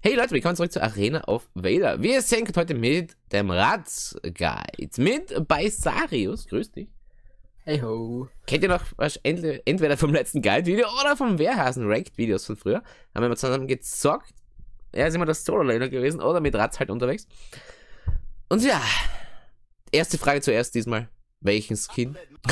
Hey Leute, willkommen zurück zur Arena of Vader. Wir sind heute mit dem Rats-Guide, mit bei Sarius. Grüß dich. Hey ho. Kennt ihr noch entweder vom letzten Guide-Video oder vom Wehrhasen-Ranked-Videos von früher? Haben wir mal zusammen gezockt. Ja, ist immer das Solo-Laner gewesen oder mit Rats halt unterwegs. Und ja, erste Frage zuerst diesmal. Welchen Skin?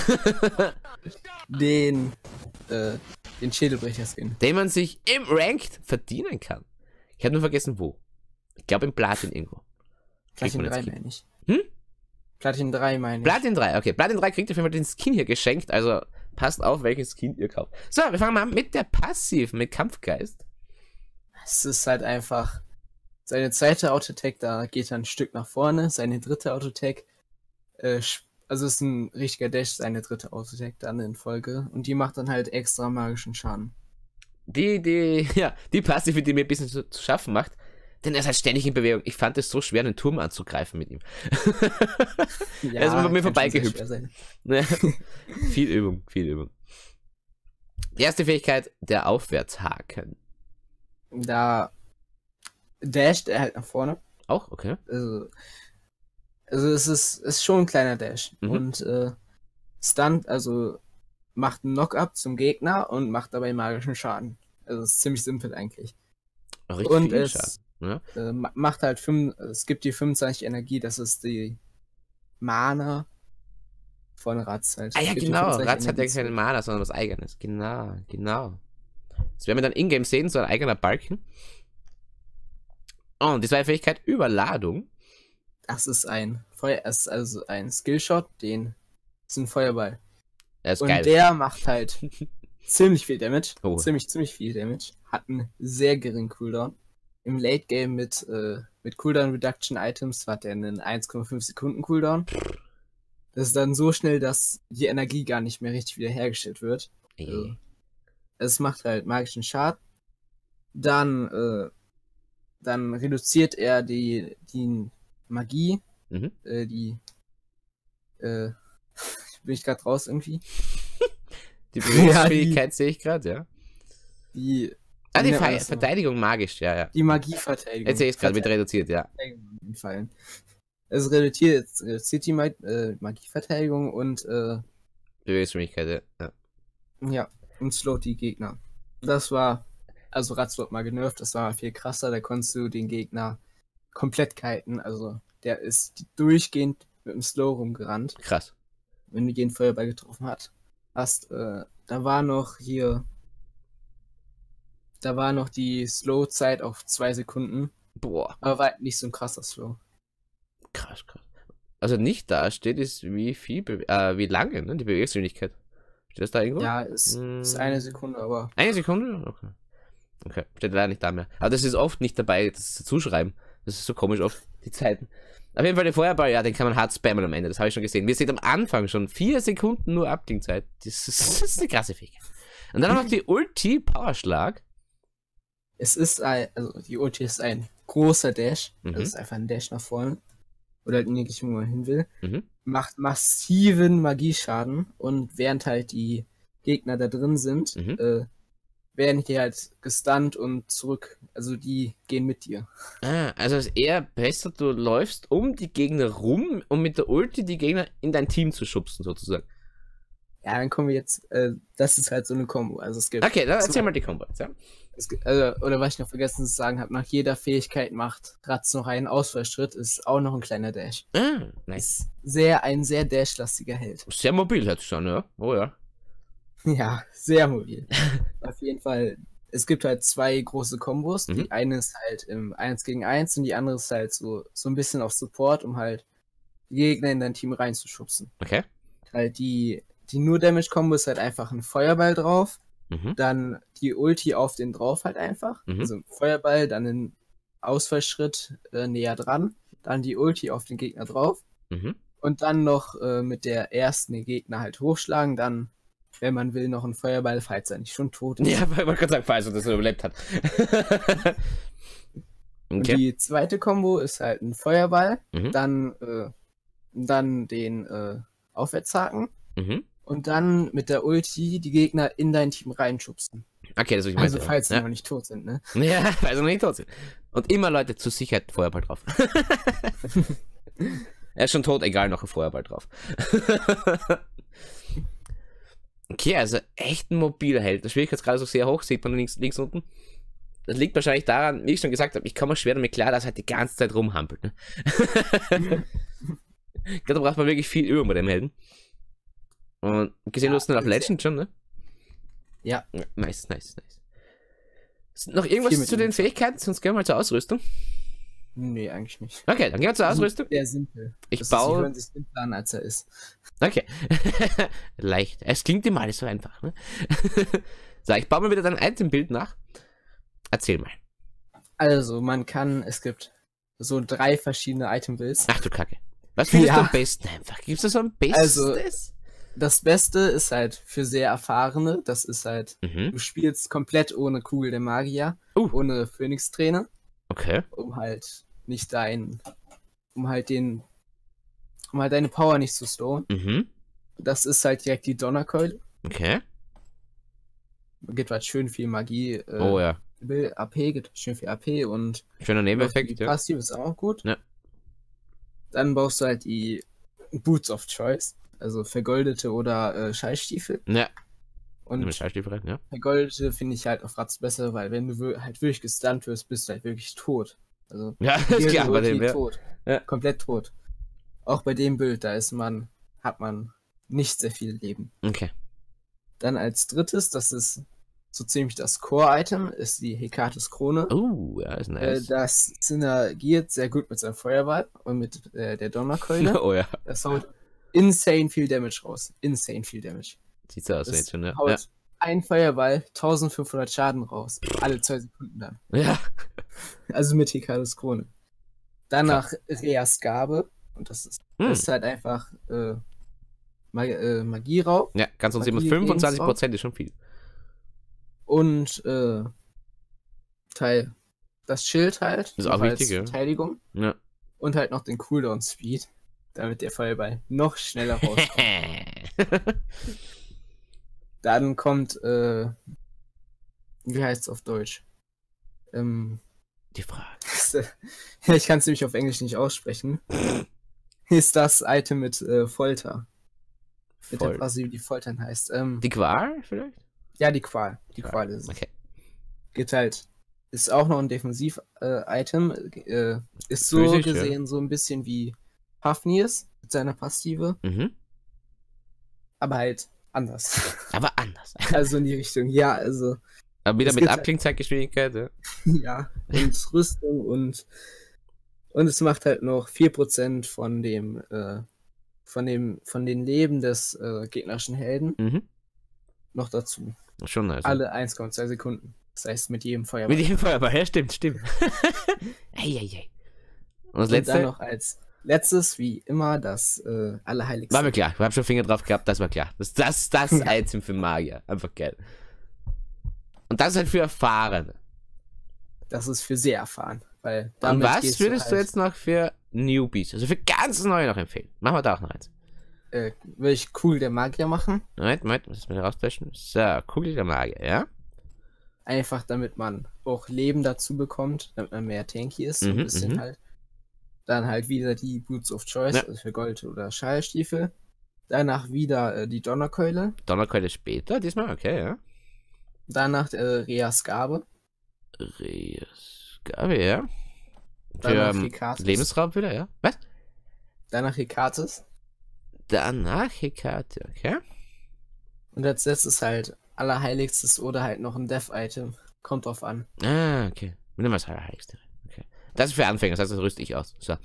Den Schädelbrecher-Skin. Den man sich im Ranked verdienen kann. Ich habe nur vergessen, wo. Ich glaube im Platin irgendwo. Platin 3 meine ich. Hm? Platin 3 meine ich. Platin 3, okay. Platin 3 kriegt auf jeden Fall den Skin hier geschenkt, also passt auf, welchen Skin ihr kauft. So, wir fangen mal an mit der Passiven, mit Kampfgeist. Es ist halt einfach seine zweite Autotech, da geht er ein Stück nach vorne. Seine dritte Autotech, also ist ein richtiger Dash, seine dritte Autotech dann in Folge. Und die macht dann halt extra magischen Schaden. Die Passive, die mir ein bisschen zu schaffen macht, denn er ist halt ständig in Bewegung. Ich fand es so schwer, einen Turm anzugreifen mit ihm. Ja, er ist bei mir vorbeigehüpft. Ja. Viel Übung, viel Übung. Die erste Fähigkeit, der Aufwärtshaken. Da dasht er halt nach vorne. Auch, okay. Also es ist schon ein kleiner Dash. Mhm. Und Stunt, also macht einen Knock-up zum Gegner und macht dabei magischen Schaden. Also es ist ziemlich simpel eigentlich. Richtig Und viel es Schaden. Ja? macht halt es gibt die 25 Energie, das ist die Mana von Rats halt. Ah ja, Es gibt die genau. 25 Rats hat ja Energie keine Mana, sondern was Eigenes. Genau, genau. Das werden wir dann in-game sehen, so ein eigener Balken. Oh, und die zweite Fähigkeit, Überladung. Das ist es ist also ein Skillshot, ist ein Feuerball. Der ist Und geil. der macht halt ziemlich viel Damage. Oh. Ziemlich viel Damage. Hat einen sehr geringen Cooldown. Im Late Game mit Cooldown Reduction Items hat er einen 1,5 Sekunden Cooldown. Das ist dann so schnell, dass die Energie gar nicht mehr richtig wiederhergestellt wird. Es macht halt magischen Schaden. Dann reduziert er die Magie. Mhm. Bin ich gerade raus irgendwie? Die Bewegungsfähigkeit sehe ich gerade, ja. Die Verteidigung magisch, ja, ja. Die Magieverteidigung. Jetzt sehe ich es gerade, wird reduziert, ja. Fallen. Es reduziert die Magieverteidigung und Bewegungsfähigkeit, ja. ja, und slowt die Gegner. Das war, also Rats wird mal genervt, das war viel krasser, da konntest du den Gegner komplett kiten, also der ist durchgehend mit dem Slow rumgerannt. Krass. Wenn du den Feuerball getroffen hast, da war noch die Slow-Zeit auf 2 Sekunden. Boah. Aber war halt nicht so ein krasser Slow. Krass. Also nicht da steht, ist wie lange, ne, die Bewegungsgeschwindigkeit. Steht das da irgendwo? Ja, ist 1 Sekunde, aber... 1 Sekunde? Okay. Steht leider nicht da mehr. Aber das ist oft nicht dabei, das zuschreiben. Das ist so komisch oft, die Zeiten. Auf jeden Fall den Feuerball, ja, den kann man hart spammen am Ende, das habe ich schon gesehen. Wir sehen am Anfang schon 4 Sekunden nur Abklingzeit. Das ist eine krasse Fähigkeit. Und dann noch die Ulti-Powerschlag. Die Ulti ist ein großer Dash. Mhm. Das ist einfach ein Dash nach vorne. Oder halt in die Richtung, wo man hin will. Mhm. Macht massiven Magieschaden. Und während halt die Gegner da drin sind, werden die halt gestunt und zurück. Also die gehen mit dir. Ah, also ist eher besser, du läufst um die Gegner rum, um mit der Ulti die Gegner in dein Team zu schubsen, sozusagen. Ja, dann kommen wir jetzt, das ist halt so eine Kombo. Also es gibt. Okay, dann erzähl mal die Kombo, ja. Oder was ich noch vergessen zu sagen habe, nach jeder Fähigkeit macht Rats noch einen Ausfallschritt, ist auch noch ein kleiner Dash. Ah, nice. Ist ein sehr Dash-lastiger Held. Sehr mobil hat es schon, ja. Oh ja. Ja, sehr mobil. Auf jeden Fall, es gibt halt 2 große Kombos. Die eine ist halt im 1 gegen 1 und die andere ist halt so ein bisschen auf Support, um halt die Gegner in dein Team reinzuschubsen. Okay. Halt die nur Damage-Kombo ist halt einfach ein Feuerball drauf, dann die Ulti auf den drauf halt einfach. Also Feuerball, dann ein Ausfallschritt näher dran, dann die Ulti auf den Gegner drauf und dann noch mit der ersten den Gegner halt hochschlagen, dann, wenn man will, noch ein Feuerball, falls er nicht schon tot ist. Ja, weil man kann sagen, falls er das überlebt hat. Und die zweite Kombo ist halt ein Feuerball, dann den Aufwärtshaken und dann mit der Ulti die Gegner in dein Team reinschubsen. Okay, das ist Also falls sie noch nicht tot sind, ne? Ja, falls sie noch nicht tot sind. Und immer Leute zur Sicherheit einen Feuerball drauf. Er ist schon tot, egal, noch ein Feuerball drauf. Okay, also echt ein mobiler Held. Der Schwierigkeitsgrad ist auch sehr hoch, sieht man links unten. Das liegt wahrscheinlich daran, wie ich schon gesagt habe, ich komme schwer damit klar, dass er halt die ganze Zeit rumhampelt. Ne? Ich glaube, da braucht man wirklich viel Übung bei dem Helden. Und gesehen, du hast ihn auf Legend schon, ne? Ja. Nice. Ist noch irgendwas zu den Fähigkeiten? Sonst gehen wir mal zur Ausrüstung. Nee, eigentlich nicht. Okay, dann gehen wir zur Ausrüstung. Sehr simpel. Ich baue. hören sich simpler an, als er ist. Okay. Leicht. Es klingt immer alles so einfach, ne? So, ich baue mir wieder dein Itembild nach. Erzähl mal. Also, es gibt so 3 verschiedene Itembuilds. Ach du Kacke. Was findest du am besten einfach? Gibt es da so ein Bestes? Also, das Beste ist halt für sehr Erfahrene. Das ist halt, du spielst komplett ohne Kugel der Magier, ohne Phönix-Träne. Okay. Um halt deine Power nicht zu storen. Das ist halt direkt die Donnerkeule. Okay. Gibt halt schön viel Magie. Oh ja. AP, gibt schön viel AP und schöner Nebeneffekt, die ja. Passive ist auch gut. Ja. Dann baust du halt die Boots of Choice, also vergoldete oder Schallstiefel. Ja. Und Schallstiefel, ja. vergoldete finde ich halt auf Ratz besser, weil wenn du halt wirklich gestunt wirst, bist du halt wirklich tot. Also ja, ist klar, bei dem tot. Ja. Komplett tot. Auch bei dem Bild, hat man nicht sehr viel Leben. Okay. Dann als drittes, das ist so ziemlich das Core-Item, ist die Hekates Krone. Ja, ist nice. Das synergiert sehr gut mit seinem Feuerball und mit der Donnerkeule. Oh ja. Das haut insane viel Damage raus. Insane viel Damage. Sieht so aus, jetzt schon, ja. Haut ein Feuerball 1500 Schaden raus. Alle 2 Sekunden dann. Ja. Also mit Hekates Krone. Danach Reas Gabe. Und das ist halt einfach Magieraub. Ja, kannst uns immer 25% ist schon viel. Und das Schild halt. Das ist auch wichtig, ja. Verteidigung. Ja. Und halt noch den Cooldown Speed, damit der Feuerball noch schneller rauskommt. Dann kommt, wie heißt es auf Deutsch? Die Frage. Ich kann es nämlich auf Englisch nicht aussprechen. Ist das Item mit Folter. Mit der Passive, die Foltern heißt. Die Qual vielleicht? Ja, die Qual. Die Qual ist es. Okay. Gibt halt, ist auch noch ein Defensiv-Item. Ist so physisch, gesehen so ein bisschen wie Hafnirs mit seiner Passive. Aber halt anders. Aber anders. Also in die Richtung, ja, also. Aber wieder mit Abklingzeitgeschwindigkeit, ja. Ja, und Rüstung und es macht halt noch 4% von den Leben des gegnerischen Helden noch dazu. Schon nice. Alle 1,2 Sekunden. Das heißt, mit jedem Feuerball. Mit jedem Feuerball, ja, stimmt. Ei. Und das letzte? Und dann noch als letztes, wie immer, das Allerheiligste. War mir klar, ich hab schon Finger drauf gehabt, das war klar. Das Item für Magier. Einfach geil. Und das ist halt für Erfahrene. Das ist für sehr erfahren. Weil und was würdest du jetzt noch für Newbies, also für ganz Neue noch empfehlen? Machen wir da auch noch eins. Will ich Kugel der Magier machen? Moment, muss ich mal rausflashen. So, Kugel der Magier, ja? Einfach damit man auch Leben dazu bekommt, damit man mehr tanky ist, so ein bisschen halt. Dann halt wieder die Boots of Choice, also für Gold oder Schallstiefel. Danach wieder die Donnerkeule. Donnerkeule später, diesmal, okay, ja. Danach Reas Gabe. Reas Gabe, ja. Danach für Hekates. Lebensraum wieder, ja. Was? Danach Hekates. Danach Hekate, okay. Und als letztes halt Allerheiligstes oder halt noch ein Death-Item. Kommt drauf an. Ah, okay. Nimm mal das Allerheiligste. Okay. Das ist für Anfänger, das heißt, das rüste ich aus. So.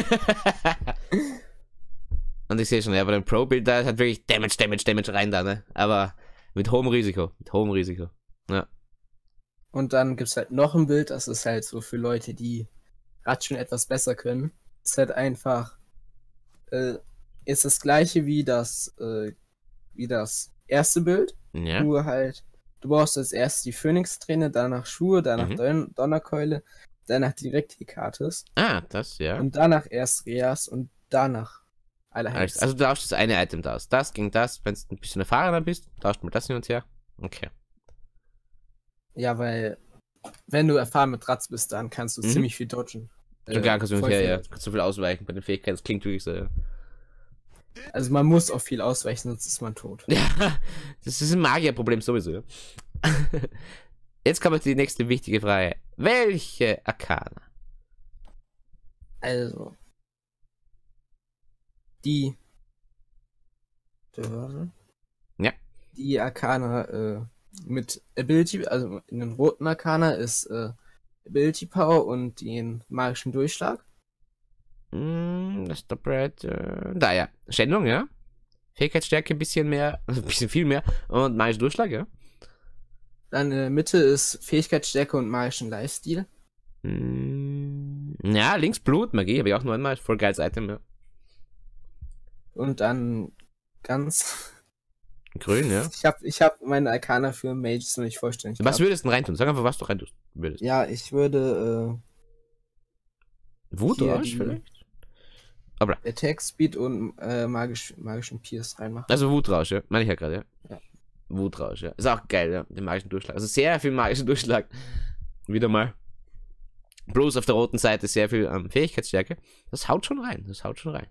Und ich sehe schon, ja, bei dem Pro-Bild, da ist halt wirklich Damage rein da, ne? Aber mit hohem Risiko. Ja. Und dann gibt es halt noch ein Bild, das ist halt so für Leute, die gerade schon etwas besser können. Ist halt einfach, ist das gleiche wie das erste Bild. Ja. Nur halt, du brauchst als erstes die Phönix-Träne, danach Schuhe, danach Donnerkeule, danach direkt Hekates. Ah, das, ja. Und danach erst Reas und danach Allerheiligstes. Also du tauschst das eine Item aus. Das gegen das, wenn du ein bisschen erfahrener bist, tauscht mal das hin und her. Okay. Ja, weil wenn du erfahren mit Ratz bist, dann kannst du ziemlich viel dodgen. Sogar kannst du voll her, viel. ja. Kannst du viel ausweichen bei den Fähigkeiten. Das klingt wirklich so, ja. Also man muss auch viel ausweichen, sonst ist man tot. Ja, das ist ein Magierproblem sowieso. Ja. Jetzt kommt die nächste wichtige Frage. Welche Arkana? Also. Die. Ja. Die Arkana mit Ability, also in den roten Arkana ist Ability Power und den magischen Durchschlag. Das Doppelheit. Da ja. Schändung, ja. Fähigkeitsstärke ein bisschen mehr, also ein bisschen viel mehr. Und magischer Durchschlag, ja. Dann in der Mitte ist Fähigkeitsstärke und magischen Lifesteal. Ja, links Blutmagie, habe ich auch nur einmal. Voll geiles Item, ja. Und dann ganz. Grün, ja. Ich hab meine Arkana für Mages noch nicht vollständig. Was gehabt. würdest du denn reintun? Sag einfach, was du reintun würdest. Ja, ich würde Wutrausch die- vielleicht? Attack Speed und magischen Pierce reinmachen. Also Wutrausch, ja. Meine ich ja gerade, ja. Ja. Wutrausch, ja. Ist auch geil, ja. Den magischen Durchschlag. Also sehr viel magischen Durchschlag. Wieder mal. Bloß auf der roten Seite sehr viel Fähigkeitsstärke. Das haut schon rein. Das haut schon rein.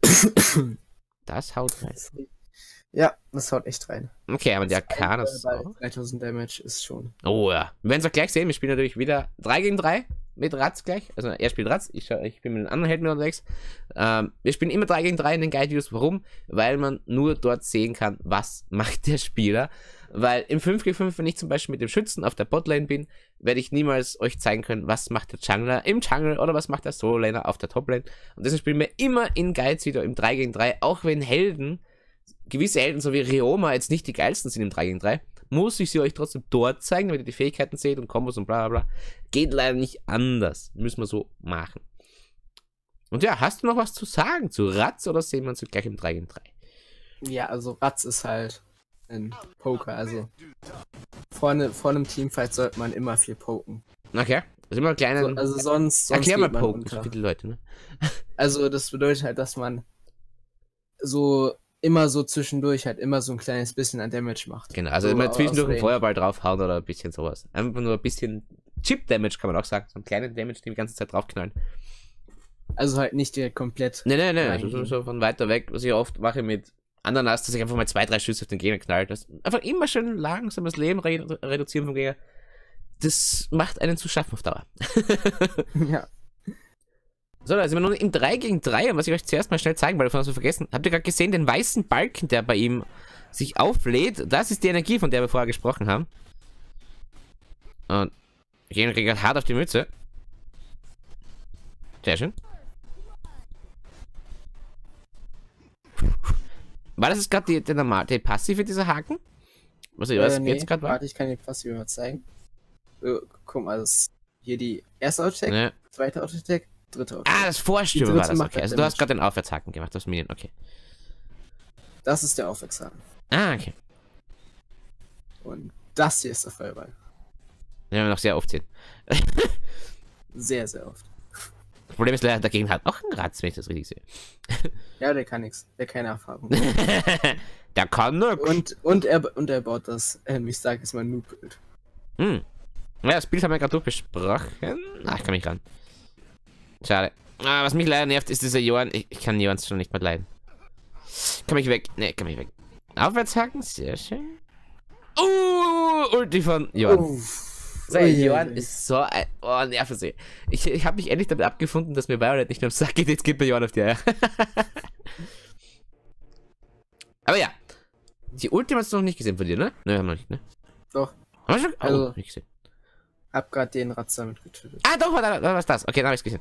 Das haut rein. Ja, das haut echt rein. Okay, aber die Arcanas Bei auch. 3000 Damage ist schon. Oh ja. Wir werden es auch gleich sehen. Wir spielen natürlich wieder 3 gegen 3 mit Ratz gleich. Also er spielt Ratz, ich bin mit den anderen Helden unterwegs. Wir spielen immer 3 gegen 3 in den Guide-Videos. Warum? Weil man nur dort sehen kann, was macht der Spieler. Weil im 5 gegen 5, wenn ich zum Beispiel mit dem Schützen auf der Botlane bin, werde ich niemals euch zeigen können, was macht der Jungler im Jungle oder was macht der Solo-Laner auf der Toplane. Und deswegen spielen wir immer in Guides wieder im 3 gegen 3, auch wenn gewisse Helden, so wie Rioma, jetzt nicht die geilsten sind im 3 gegen 3, muss ich sie euch trotzdem dort zeigen, damit ihr die Fähigkeiten seht und Kombos und bla bla bla. Geht leider nicht anders. Müssen wir so machen. Und ja, hast du noch was zu sagen zu Ratz oder sehen wir uns gleich im 3 gegen 3? Ja, also Ratz ist halt ein Poker. Also vor einem Teamfight sollte man immer viel poken. Okay. Also immer kleinen. Also sonst Erklär mal geht man Poken unter. für viele Leute, ne? Also das bedeutet halt, dass man so immer so zwischendurch halt immer so ein kleines bisschen an Damage macht. Genau, also So immer aus zwischendurch einen Range. Feuerball draufhauen oder ein bisschen sowas. Einfach nur ein bisschen Chip-Damage kann man auch sagen. So einen kleinen Damage, den die ganze Zeit draufknallen. Also halt nicht direkt komplett. Nee, Nein, also so von weiter weg, was ich oft mache mit Ananas, dass ich einfach mal 2, 3 Schüsse auf den Gegner knall. Das einfach immer schön langsam das Leben reduzieren vom Gegner. Das macht einen zu schaffen auf Dauer. Ja. So, da sind wir nun im 3 gegen 3 und was ich euch zuerst mal schnell zeigen wollte, davon hast du vergessen. Habt ihr gerade gesehen, den weißen Balken, der bei ihm sich auflädt? Das ist die Energie, von der wir vorher gesprochen haben. Und der Gegner kriegt gerade hart auf die Mütze. Sehr schön. War das jetzt gerade die passive, dieser Haken? Was Nee, jetzt gerade war? warte, ich kann dir passiv mal zeigen. Guck mal, das ist hier die erste Auto-Attack, Ne. zweite Auto-Attack, dritte Auto-Attack. Ah, das Vorstürmen Die war dritte das, macht okay. Also halt du hast Damage. gerade den Aufwärtshaken gemacht, das Minion, okay. Das ist der Aufwärtshaken. Ah, okay. Und das hier ist der Feuerball. Den werden wir noch sehr oft sehen. Sehr, sehr oft. Das Problem ist leider, dagegen hat auch ein Ratz, wenn ich das richtig sehe. Ja, der kann nichts. Der hat keine Erfahrung. Der kann nix. Und er baut das, ich sage es mal, Noob-Bild. Hm. Ja, das Bild haben wir gerade durchbesprochen. Ah, ich kann mich ran. Schade. Ah, was mich leider nervt, ist dieser Johann. Ich kann Johann schon nicht mehr leiden. Kann mich weg. Ne, kann mich weg. Aufwärtshaken, sehr schön. Ulti von Johann. So, Johann ist so ein... Oh, Nervensee. Ich habe mich endlich damit abgefunden, dass mir Violet nicht mehr am Sack geht. Jetzt geht mir Johann auf die Eier. Aber ja. Die Ulti hast du noch nicht gesehen von dir, ne? Ne, haben wir noch nicht, ne? Doch, Haben wir schon? Also- nicht gesehen. hab grad den Ratz damit getötet. Ah, doch, da war das. Okay, dann habe ich es gesehen.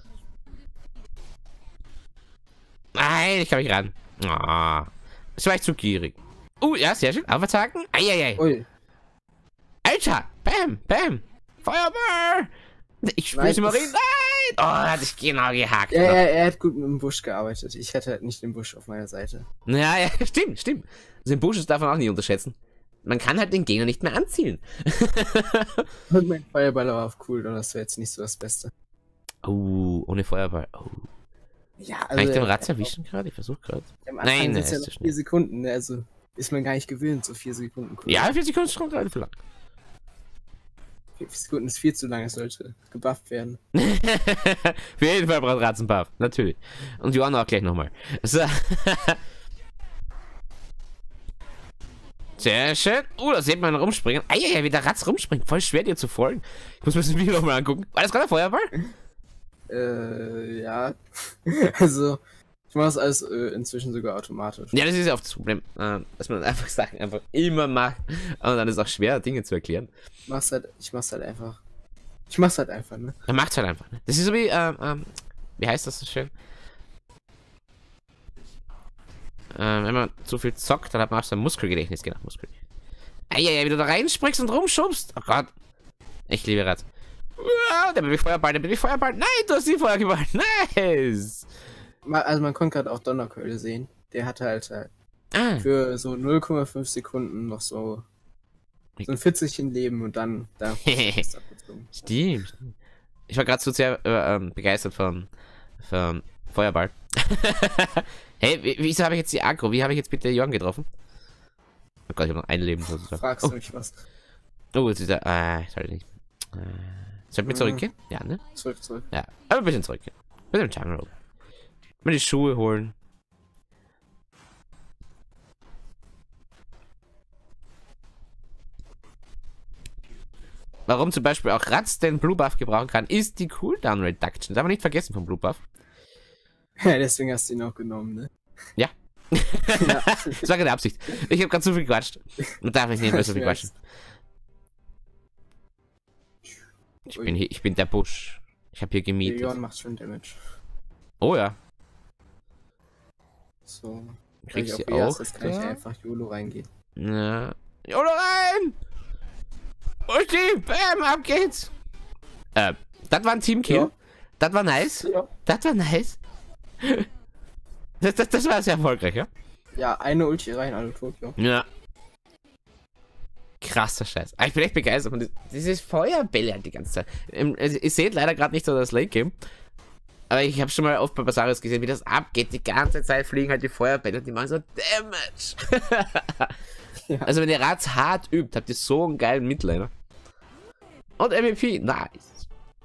Nein, ich kann nicht ran. Ah, das war ich zu gierig. Ja, sehr schön. Aufwärtshaken. Eieiei. Ui. Alter. Bam, bam. Feuerball. Ich spüre Nein. sie mal rein. Nein. Oh, hat sich genau gehakt. Ja, er hat gut mit dem Busch gearbeitet. Ich hätte halt nicht den Busch auf meiner Seite. Ja, stimmt. Also den Busch darf man auch nicht unterschätzen. Man kann halt den Gegner nicht mehr anzielen. Und mein Feuerball war auf cool, und das wäre jetzt nicht so das Beste. Oh, ohne Feuerball. Oh. Ja, Kann ich den er- Ratz erwischen gerade? Ich versuche gerade. Am Nein, Anfang der sind's ja ist zu noch schnell. 4 Sekunden, ne? Also ist man gar nicht gewöhnt, so 4 Sekunden. Cool. Ja, 4 Sekunden ist schon relativ lang. 40 Sekunden ist viel zu lang, es sollte gebufft werden. Für jeden Fall braucht Ratz einen Buff, natürlich. Und Johanna auch gleich nochmal. So. Sehr schön. Da sieht man rumspringen. Ja, wie der Ratz rumspringt. Voll schwer dir zu folgen. Ich muss mir das Video nochmal angucken. War das gerade der Feuerball? Ja. Also, ich mache das alles inzwischen sogar automatisch. Ja, das ist ja oft das Problem, dass man einfach Sachen einfach immer macht. Und dann ist es auch schwer, Dinge zu erklären. Ich mach's halt einfach. Ich mach's halt einfach, ne? Man macht's halt einfach, ne? Das ist so wie, wie heißt das so schön? Wenn man zu viel zockt, dann hat man auch so ein Muskelgedächtnis, genau, Muskelgedächtnis. Ja, wie du da reinspringst und rumschubst. Oh Gott. Ich liebe Rad. Der Babyfeuerball, Nein, du hast die Feuer geballt. Nice. Also man konnte gerade auch Donnerkeule sehen. Der hatte halt für so 0,5 Sekunden noch so ein 40 Leben und dann Stimmt. Ich war gerade so sehr begeistert von Feuerball. Hey, wieso habe ich jetzt die Aggro? Wie habe ich jetzt bitte Jorn getroffen? Oh Gott, ich habe noch ein Leben sozusagen. Fragst du mich was? Oh, jetzt ist er. Sollte nicht. Sollten wir zurückgehen? Ja, ne? Zurück. Ja, aber ein bisschen zurückgehen. Mit dem Jungle. Mal die Schuhe holen. Warum zum Beispiel auch Ratz den Blue Buff gebrauchen kann, ist die Cooldown Reduction. Das darf man nicht vergessen vom Blue Buff. Ja, deswegen hast du ihn auch genommen, ne? Ja. Ja. Das war keine Absicht. Ich habe gerade zu viel gequatscht. Und darf ich nicht mehr so viel quatschen. Ich bin der Busch. Ich habe hier gemietet. Leon macht schon Damage. Oh ja. So. Kriegst du auch? Jetzt kann ich einfach YOLO reingehen. Ja. YOLO rein! Ulti! Bam! Ab geht's! Das war ein Teamkill. Ja. Das war nice. Ja. Das war nice. Das war sehr erfolgreich, ja? Ja, eine Ulti rein, alle tot, ja. Ja. Krasser Scheiß. Ich bin echt begeistert von dieses Feuerbälle halt die ganze Zeit. Ihr seht leider gerade nicht so das Late-Game. Aber ich habe schon mal oft bei Basarius gesehen, wie das abgeht. Die ganze Zeit fliegen halt die Feuerbälle und die machen so Damage. Ja. Also wenn ihr Ratz hart übt, habt ihr so einen geilen Midlaner. Und MVP, nice.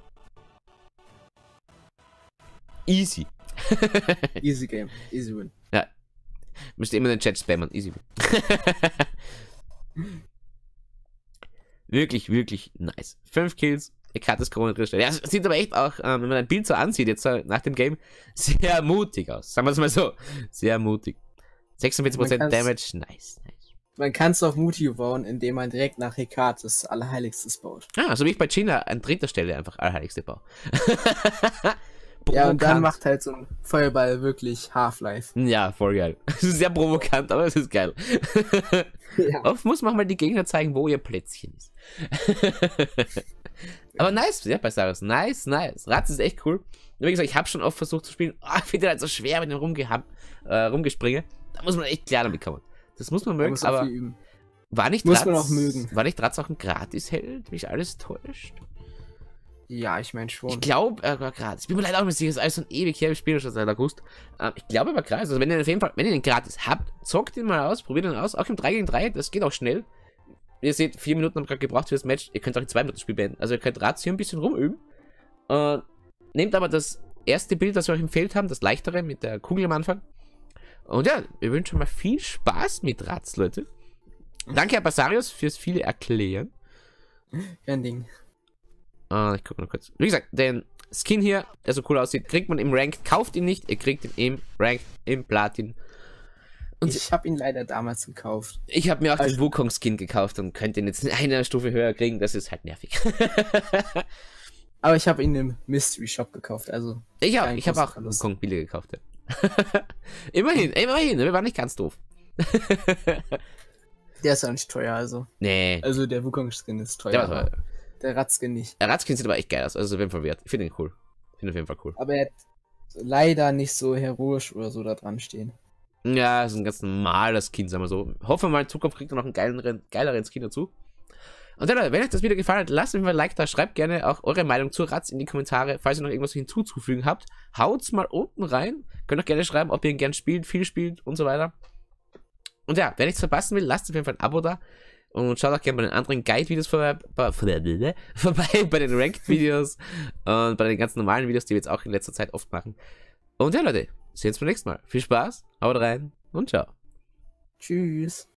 Easy. Easy Game, easy win. Ja. Müsst ihr immer den Chat spammen, easy win. Wirklich, wirklich nice. 5 Kills, ich hatte das Corona drin. Ja, es sieht aber echt auch, wenn man ein Bild so ansieht, jetzt nach dem Game, sehr mutig aus. Sagen wir es mal so. Sehr mutig. 46% Damage, nice. Man kann es auch mutig bauen, indem man direkt nach Hecat das Allerheiligstes baut. Ah, so wie ich bei Gina an dritter Stelle einfach Allerheiligste baue. Ja, und dann macht halt so ein Feuerball wirklich Half-Life. Ja, voll geil. Es ist sehr provokant, aber es ist geil. Ja. Oft muss man mal die Gegner zeigen, wo ihr Plätzchen ist. Aber nice, ja, bei Saris. Nice. Ratz ist echt cool. Wie gesagt, ich habe schon oft versucht zu spielen. Ich finde halt so schwer mit dem Rumgespringe. Da muss man echt klar damit kommen. Das muss man mögen, aber war nicht Ratz, man auch mögen. War nicht Ratz auch ein Gratis-Held? Mich alles täuscht? Ja, ich meine schon. Ich glaube, gratis. Ich bin mir leider auch nicht sicher, das ist alles so ein ewig her, wir spielen schon seit August. Ich glaube aber gratis. Also wenn ihr auf jeden Fall, wenn ihr den gratis habt, zockt ihn mal aus, probiert ihn aus. Auch im 3 gegen 3, das geht auch schnell. Ihr seht, 4 Minuten haben gerade gebraucht für das Match. Ihr könnt auch in 2 Minuten das Spiel beenden. Also ihr könnt Ratz hier ein bisschen rumüben. Nehmt aber das erste Bild, das wir euch empfehlt haben, das leichtere mit der Kugel am Anfang. Und ja, wir wünschen mal viel Spaß mit Ratz, Leute. Danke, Herr Basarius, fürs viele Erklären. Kein Ding. Ich gucke noch kurz. Wie gesagt, den Skin hier, der so cool aussieht, kriegt man im Ranked. Kauft ihn nicht, ihr kriegt ihn im Ranked, im Platin. Und ich habe ihn leider damals gekauft. Ich habe mir auch den Wukong-Skin gekauft und könnte ihn jetzt in einer Stufe höher kriegen. Das ist halt nervig. Aber ich habe ihn im Mystery Shop gekauft, also... Ich habe auch Wukong billig gekauft. Ja. immerhin, wir waren nicht ganz doof. Der ist auch nicht teuer, also. Nee. Also der Wukong-Skin ist teuer. Der Ratzkin nicht. Der Ratzkin sieht aber echt geil aus, also auf jeden Fall wert. Ich finde ihn cool. Finde auf jeden Fall cool. Aber er hat leider nicht so heroisch oder so da dran stehen. Ja, ist ein ganz normaler Skin, sagen wir so. Hoffen wir mal, in Zukunft kriegt er noch einen geileren Skin dazu. Und dann, wenn euch das Video gefallen hat, lasst mir ein Like da, schreibt gerne auch eure Meinung zu Ratz in die Kommentare. Falls ihr noch irgendwas hinzuzufügen habt, haut's mal unten rein. Könnt auch gerne schreiben, ob ihr ihn gern spielt, viel spielt und so weiter. Und ja, wer nichts verpassen will, lasst auf jeden Fall ein Abo da. Und schaut auch gerne bei den anderen Guide-Videos vorbei, bei den Ranked-Videos und bei den ganzen normalen Videos, die wir jetzt auch in letzter Zeit oft machen. Und ja, Leute, sehen uns beim nächsten Mal. Viel Spaß, haut rein und ciao. Tschüss.